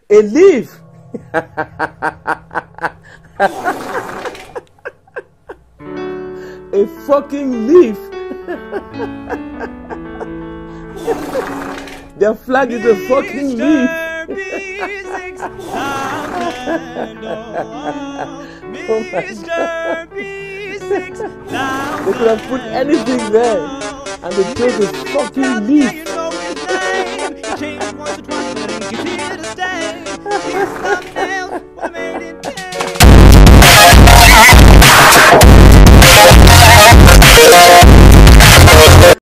A leaf. A fucking leaf. Their flag is a fucking leaf. Oh my God. They could have put anything there, and they chose a fucking leaf.